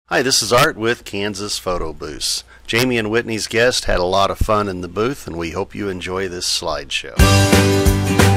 Hi, this is Art with Kansas Photo Booths. Jayme and Whitney's guest had a lot of fun in the booth, and we hope you enjoy this slideshow.